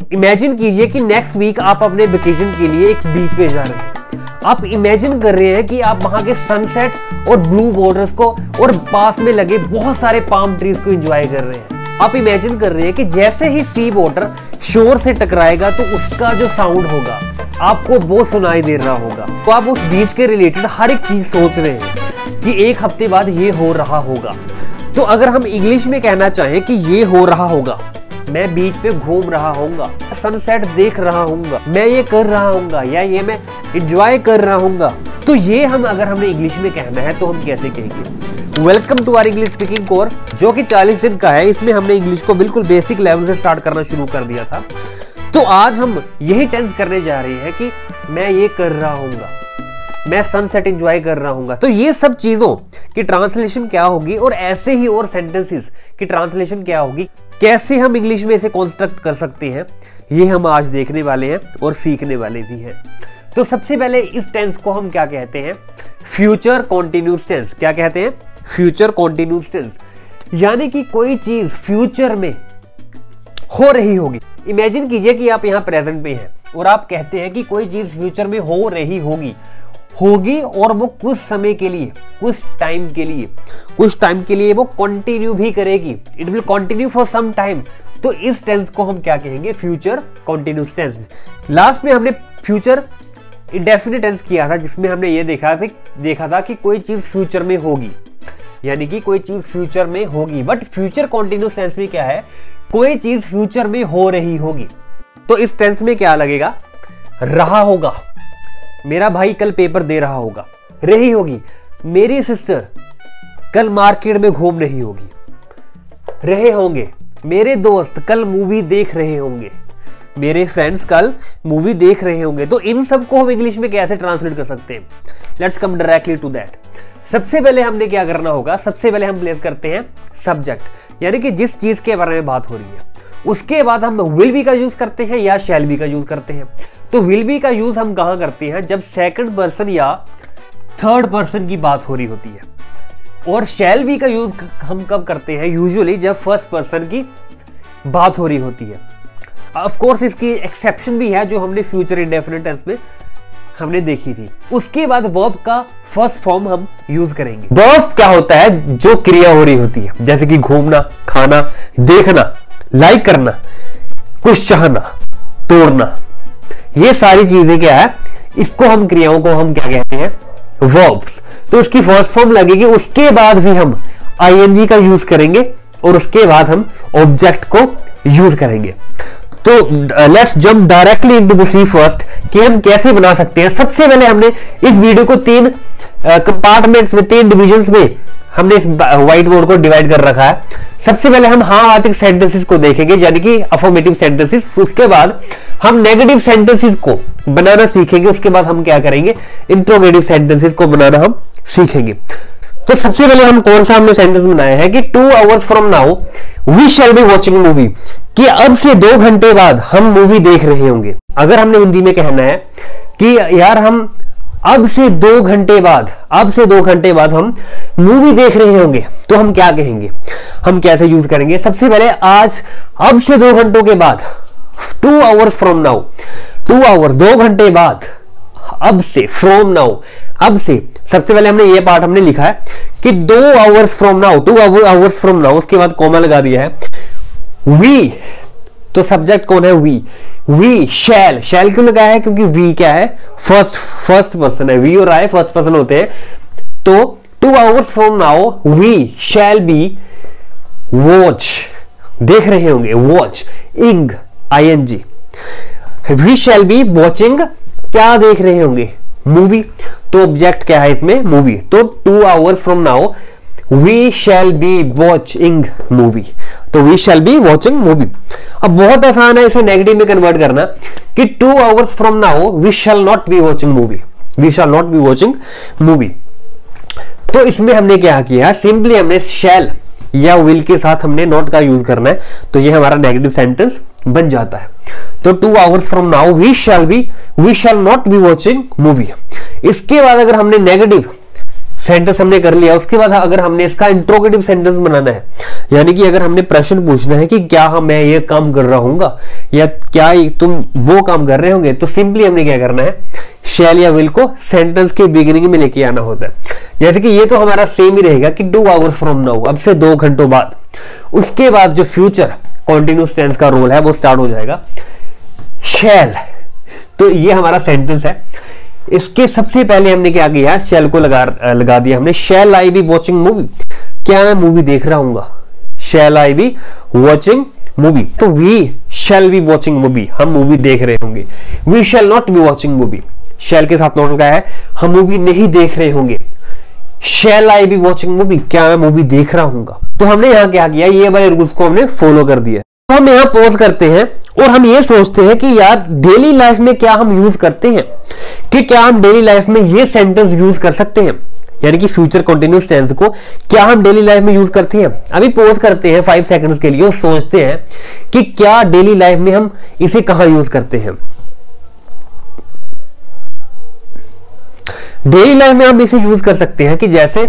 Imagine कीजिए कि next week आप अपने वेकेशन के लिए एक बीच पे जा रहे हैं। आप इमेजिन कर रहे हैं कि आप वहां के सनसेट और ब्लू वाटर्स को और पास में लगे बहुत सारे पाम ट्रीज को एंजॉय कर रहे हैं। आप इमेजिन कर रहे हैं कि जैसे ही सी वाटर शोर से टकराएगा तो उसका जो साउंड होगा आपको वो सुनाई दे रहा होगा। तो आप उस बीच के रिलेटेड हर एक चीज सोच रहे हैं कि एक हफ्ते बाद ये हो रहा होगा। तो अगर हम इंग्लिश में कहना चाहें कि ये हो रहा होगा, मैं बीच पे घूम रहा हूँगा, सनसेट देख रहा हूँगा, मैं ये कर रहा हूँगा या ये मैं एंजॉय कर रहा हूँगा, तो ये हम अगर हमने इंग्लिश में कहना है तो हम कैसे कहेंगे? Welcome to our English speaking course, जो कि 40 दिन का है। इसमें हमने इंग्लिश को बिल्कुल बेसिक लेवल से स्टार्ट करना शुरू कर दिया था। तो आज हम यही टेंस करने जा रहे हैं कि मैं ये कर रहा हूँगा, मैं सनसेट एंजॉय कर रहा हूँगा। तो ये सब चीजों की ट्रांसलेशन क्या होगी और ऐसे ही और सेंटेंसेस की ट्रांसलेशन क्या होगी, कैसे हम इंग्लिश में इसे कंस्ट्रक्ट कर सकते हैं, ये हम आज देखने वाले हैं और सीखने वाले भी हैं। तो सबसे पहले इस टेंस को हम क्या कहते हैं? Future continuous tense. क्या कहते हैं? Future continuous tense. यानी कि कोई चीज फ्यूचर में हो रही होगी। इमेजिन कीजिए कि आप यहां प्रेजेंट में हैं और आप कहते हैं कि कोई चीज फ्यूचर में हो रही होगी और वो कुछ समय के लिए, कुछ टाइम के लिए वो कंटिन्यू भी करेगी। It will continue for some time. तो इस टेंस को हम क्या कहेंगे? Future continuous tense. लास्ट में हमने फ्यूचर इंडेफिनिट टेंस किया था, जिसमें हमने ये देखा था कि कोई चीज फ्यूचर में होगी, यानी कि कोई चीज फ्यूचर में होगी। बट फ्यूचर कंटिन्यूस टेंस में क्या है? कोई चीज फ्यूचर में हो रही होगी। तो इस टेंस में क्या लगेगा? रहा होगा, मेरा भाई कल पेपर दे रहा होगा। रही होगी, मेरी सिस्टर कल मार्केट में घूम रही होगी। रहे होंगे, मेरे दोस्त कल मूवी देख रहे होंगे। मेरे फ्रेंड्स कल मूवी देख रहे होंगे। तो इन सब को हम इंग्लिश में कैसे ट्रांसलेट कर सकते हैं? Let's come directly to that. सबसे पहले हमने क्या करना होगा? सबसे पहले हम प्लेस करते हैं सब्जेक्ट, यानी कि जिस चीज के बारे में बात हो रही है। उसके बाद हम विल बी का यूज करते हैं या शैल बी का यूज करते हैं। तो विल बी का यूज हम कहां करते हैं? जब सेकंड पर्सन या थर्ड पर्सन की बात हो रही होती है। और शैल बी का यूज हम कब करते हैं? यूजुअली जब फर्स्ट पर्सन की बात हो रही होती है। ऑफ कोर्स इसकी एक्सेप्शन भी है, जो हमने फ्यूचर इंडेफिनिट टेंस में हमने देखी थी। उसके बाद वर्ब का फर्स्ट फॉर्म हम यूज करेंगे। वर्ब क्या होता है? जो क्रिया हो रही होती है, जैसे कि घूमना, खाना, देखना, लाइक करना, कुछ चाहना, तोड़ना, ये सारी चीजें क्या है? इसको हम क्रियाओं को हम क्या कहते हैं? वर्ब्स। तो उसकी फर्स्ट फॉर्म लगेगी। उसके बाद भी हम आईएनजी का यूज करेंगे और उसके बाद हम ऑब्जेक्ट को यूज करेंगे। तो let's jump directly into the see first कि हम कैसे बना सकते हैं। सबसे पहले हमने इस वीडियो को 3 कंपार्टमेंट्स में, 3 डिविजन्स में हमने इस व्हाइट बोर्ड को डिवाइड कर रखा है। सबसे पहले हम हाँ-वाचक सेंटेंसेस को देखेंगे, यानी कि अफर्मेटिव सेंटेंसेस। उसके बाद हम नेगेटिव सेंटेंसेस को बनाना सीखेंगे। उसके बाद हम क्या करेंगे? इंट्रोगेटिव सेंटेंसेस को बनाना हम सीखेंगे। तो सबसे पहले हम कौन सा हमने सेंटेंस बनाया है कि 2 hours from now we shall be watching movie, कि अब से 2 घंटे बाद हम मूवी देख रहे होंगे। अगर हमने हिंदी में कहना है कि यार हम अब से 2 घंटे बाद हम मूवी देख रहे होंगे, तो हम क्या कहेंगे? हम कैसे यूज करेंगे? सबसे पहले आज, अब से 2 घंटों के बाद, 2 hours from now, 2 hours 2 घंटे बाद, अब से, फ्रॉम नाउ, अब से। सबसे पहले हमने ये पार्ट हमने लिखा है कि 2 hours from now, 2 hours from now, उसके बाद कॉमा लगा दिया है। वी, तो सब्जेक्ट कौन है? वी शैल क्यों लगाया है? क्योंकि वी क्या है? फर्स्ट पर्सन है। वी और आई फर्स्ट पर्सन होते हैं। तो 2 hours from now we shall be watch, देख रहे होंगे, watch, ing, I N G. We shall be watching, क्या देख रहे होंगे? मूवी। तो ऑब्जेक्ट क्या है इसमें? मूवी। तो 2 hours from now we shall be watching movie। तो we shall be watching movie। अब बहुत आसान है इसे नेगेटिव में कन्वर्ट करना कि 2 hours from now we shall not be watching movie, we shall not be watching movie। तो इसमें हमने क्या किया? सिंपली हमने shall या will के साथ हमने not का यूज करना है। तो ये हमारा नेगेटिव सेंटेंस बन जाता है। तो 2 hours from now we shall not be watching movie। इसके बाद अगर हमने नेगेटिव सेंटेंस हमने कर लिया। उसके बाद अगर हमने इसका इंट्रोगेटिव सेंटेंस बनाना है, यानी कि अगर हमने प्रश्न पूछना है कि क्या मैं ये काम कर रहा हूँगा या क्या तुम वो काम कर रहे होंगे, तो सिंपली हमने क्या करना है, शैल या विल को सेंटेंस के बिगिनिंग में लेके आना होता है। जैसे कि ये तो हमारा सेम ही रहेगा कि 2 आवर्स फ्रॉम नाउ, अब से 2 घंटों बाद। उसके बाद जो फ्यूचर कॉन्टिन्यूस टेंस का रोल है वो स्टार्ट हो जाएगा, शैल। तो ये हमारा सेंटेंस है। इसके सबसे पहले हमने क्या किया, शैल को लगा दिया हमने। Shall I be watching movie, क्या मैं मूवी देख रहा हूँ। Shall I be watching movie, तो we shall be watching movie, हम मूवी देख रहे होंगे। We shall not be watching movie, shall के साथ नॉट का है, हम मूवी नहीं देख रहे होंगे। Shall I be watching movie, क्या मैं मूवी देख रहा हूँ। तो हमने यहाँ क्या किया, ये वाले रूल्स को हमने फॉलो कर दिया। तो हम यहाँ पॉज करते हैं और हम ये सोचते हैं कि यार डेली लाइफ में क्या हम यूज करते हैं, कि क्या हम डेली लाइफ में ये सेंटेंस यूज कर सकते हैं, यानी कि फ्यूचर कंटिन्यूअस टेंस को क्या हम डेली लाइफ में यूज करते हैं। अभी पॉज करते हैं 5 सेकंड्स के लिए और सोचते हैं कि क्या डेली लाइफ में हम इसे कहां यूज करते हैं। डेली लाइफ में हम इसे यूज कर सकते हैं कि जैसे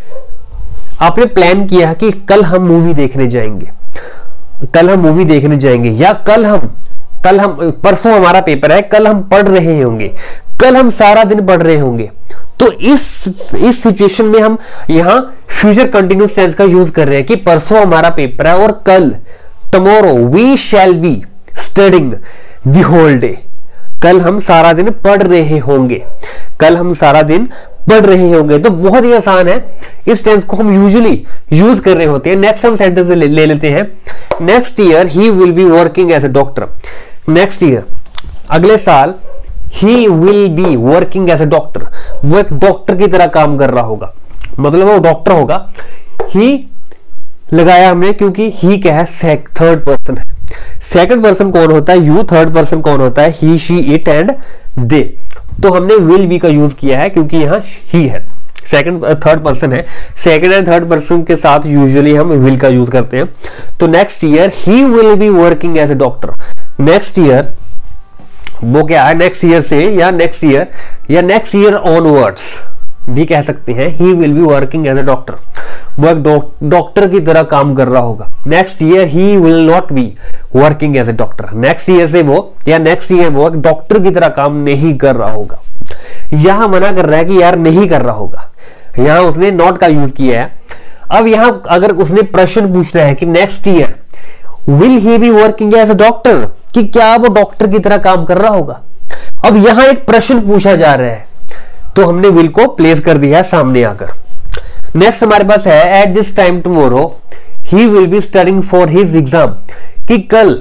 आपने प्लान किया कि कल हम मूवी देखने जाएंगे, कल हम मूवी देखने जाएंगे, या कल हम परसों हमारा पेपर है, कल हम पढ़ रहे होंगे, कल हम सारा दिन पढ़ रहे होंगे। तो इस सिचुएशन में हम यहाँ फ्यूचर कंटिन्यूअस टेंस का यूज कर रहे हैं कि परसों हमारा पेपर है और कल, tomorrow we shall be studying the whole day, कल हम सारा दिन पढ़ रहे होंगे, कल हम सारा दिन पढ़ रहे होंगे। तो बहुत ही आसान है, इस टेंस को हम यूजुअली यूज कर रहे होते हैं। नेक्स्ट हम सेंटेंस ले लेते हैं, next year he will be working as a doctor. Next year, अगले साल, he will be working as a doctor, वो एक डॉक्टर की तरह काम कर रहा होगा, मतलब वो डॉक्टर होगा। ही लगाया हमने क्योंकि ही क्या है, थर्ड पर्सन है। सेकंड पर्सन कौन होता है, यू। थर्ड पर्सन कौन होता है, he, she, it and they. तो हमने विल बी का यूज किया है क्योंकि यहां ही है, थर्ड पर्सन है। सेकंड एंड थर्ड पर्सन के साथ यूजुअली हम विल का यूज करते हैं। तो next year he will be working as a doctor. Next year वो क्या है, नेक्स्ट ईयर से या नेक्स्ट ईयर ऑनवर्ड्स भी कह सकते हैं। He will be working as a doctor, वो एक डॉक्टर की तरह काम कर रहा होगा। Next year he will not be working as a doctor, next year से वो या नेक्स्ट ईयर वो एक डॉक्टर की तरह काम नहीं कर रहा होगा। यहां मना कर रहा है कि यार नहीं कर रहा होगा, यहां उसने नॉट का यूज किया है। अब यहां अगर उसने प्रश्न पूछना है कि next year will he be working as a doctor, कि क्या वो डॉक्टर की तरह काम कर रहा होगा। अब यहां एक प्रश्न पूछा जा रहा है तो हमने विल को प्लेस कर दिया है सामने आकर। नेक्स्ट हमारे पास है at this time tomorrow he will be studying for his exam, कि कल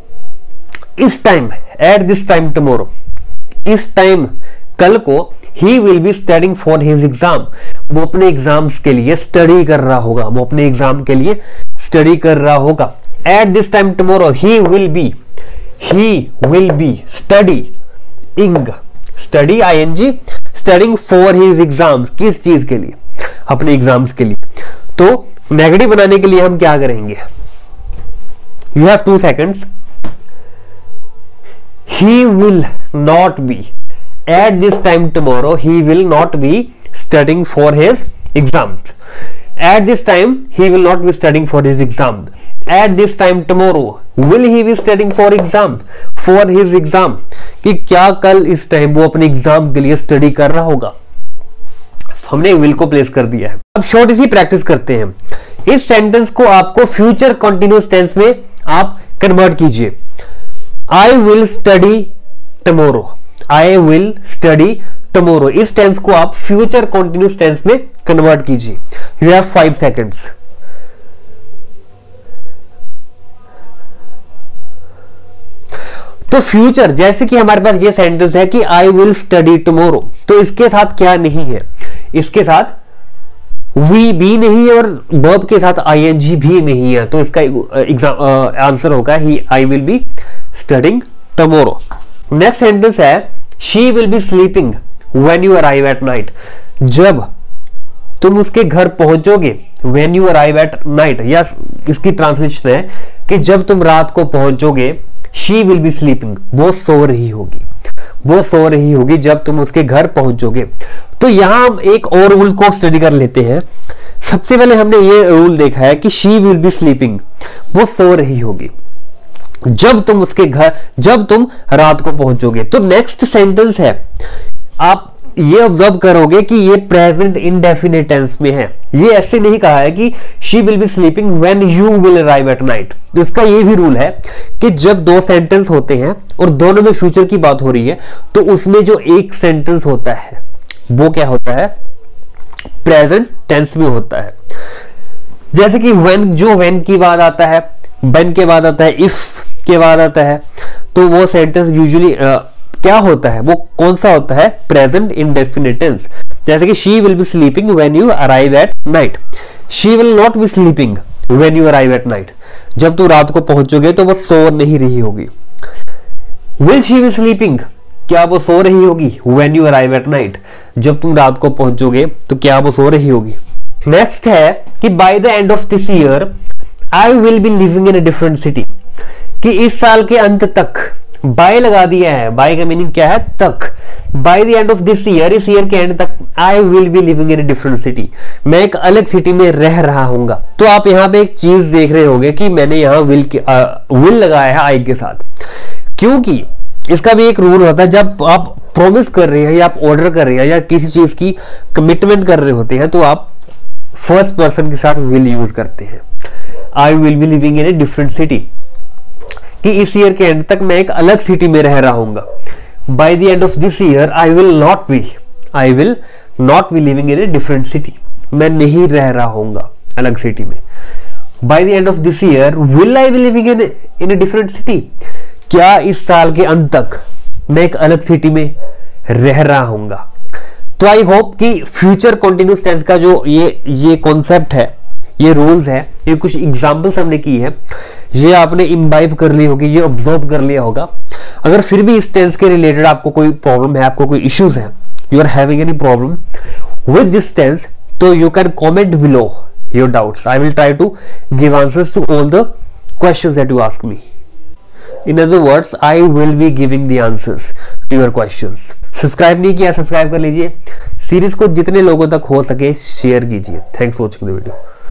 इस time, at this time tomorrow, इस टाइम कल को, he will be studying for his exam, वो अपने एग्जाम्स के लिए स्टडी कर रहा होगा, वो अपने एग्जाम के लिए स्टडी कर रहा होगा। At this time tomorrow he will be studying, study ING, studying for his exams, किस चीज के लिए, अपने एग्जाम्स के लिए। तो नेगेटिव बनाने के लिए हम क्या करेंगे, you have 2 seconds। He will not be, at this time tomorrow he will not be studying for his exams. At this time he will not be studying for his exam. At this time tomorrow will he be studying for his exam, कि क्या कल इस time वो अपने exam के लिए study कर रहा होगा। हमने विल को प्लेस कर दिया है। अब छोटी सी प्रैक्टिस करते हैं। इस सेंटेंस को आपको फ्यूचर कंटिन्यूअस टेंस में आप कन्वर्ट कीजिए। I will study tomorrow, I will study tomorrow, इस टेंस को आप फ्यूचर कंटिन्यूअस टेंस में कन्वर्ट कीजिए। You have 5 seconds। तो फ्यूचर, जैसे कि हमारे पास ये सेंटेंस है कि आई विल स्टडी टुमारो, तो इसके साथ क्या नहीं है, इसके साथ वी भी नहीं है और वर्ब के साथ ING भी नहीं है। तो इसका आंसर होगा he, I will be studying tomorrow. Next sentence है she will be sleeping when you arrive at night, जब तुम उसके घर पहुंचोगे, when you arrive at night, या इसकी ट्रांसलेशन है कि जब तुम रात को पहुंचोगे, she will be sleeping, वो सो रही होगी, वो सो रही होगी जब तुम उसके घर पहुंचोगे। तो यहां हम एक और रूल को स्टडी कर लेते हैं। सबसे पहले हमने ये रूल देखा है कि शी विल बी स्लीपिंग, वो सो रही होगी जब तुम उसके घर, जब तुम रात को पहुंचोगे। तो नेक्स्ट सेंटेंस है, आप ये ऑब्जर्व करोगे कि ये प्रेजेंट इंडेफिनिट टेंस में है। ये ऐसे नहीं कहा है कि she will be sleeping when you will arrive at night. तो इसका ये भी रूल है कि जब दो सेंटेंस होते हैं और दोनों में फ्यूचर की बात हो रही है, तो उसमें जो एक सेंटेंस होता है वो क्या होता है, प्रेजेंट टेंस में होता है। जैसे कि व्हेन, जो व्हेन की बात आता है, व्हेन के बाद आता है इफ के बाद आता है, तो वो सेंटेंस यूजुअली क्या होता है, वो कौन सा होता है, प्रेजेंट इंडेफिनिट टेंस। जैसे कि she will be sleeping when you arrive at night, she will not be sleeping when you arrive at night. जब तू रात को पहुंचोगे तो वो सो नहीं रही होगी। विल शी बी स्लीपिंग, क्या वो सो रही होगी, when you arrive at night, जब तुम रात को पहुंचोगे तो क्या वो सो रही होगी। नेक्स्ट है कि by the end of this year I will be living in a different city, कि इस साल के अंत तक, बाय लगा दिया है, बाय का मीनिंग क्या है, तक। By the end of this year, इस ईयर के एंड तक, I will be living in a different city, मैं एक अलग सिटी में रह रहा हूंगा। तो आप यहाँ पे एक चीज देख रहे होंगे कि मैंने यहाँ विल लगाया है आई के साथ, क्योंकि इसका भी एक रूल होता है। जब आप प्रॉमिस कर रहे हैं या आप ऑर्डर कर रहे हैं या किसी चीज की कमिटमेंट कर रहे होते हैं, तो आप फर्स्ट पर्सन के साथ विल यूज करते हैं। I will be living in a different city, कि इस ईयर के एंड तक मैं एक अलग सिटी में रह रहा हूंगा। By the end of this year I will not be living in a different city, मैं नहीं रह रहा हूंगा अलग सिटी में। By the end of this year will I be living in a different city, क्या इस साल के अंत तक मैं एक अलग सिटी में रह रहा हूंगा। तो आई होप कि फ्यूचर कंटिन्यूअस टेंस का जो ये कॉन्सेप्ट है, ये रूल्स है, ये कुछ एग्जांपल्स हमने की है, ये आपने इम्बाइब कर ली होगी, ये ऑब्जर्व कर लिया होगा। अगर फिर भी इस टेंस के रिलेटेड आपको कोई प्रॉब्लम है, आपको कोई इश्यूज है, you are having any problem with this tense, तो you can comment below your doubts. I will try to give answers to all the questions that you ask me. In other words, I will be giving the answers to your questions. Subscribe नहीं किया, subscribe कर लीजिए। Series को जितने लोगों तक हो सके शेयर कीजिए। Thanks for watching the video.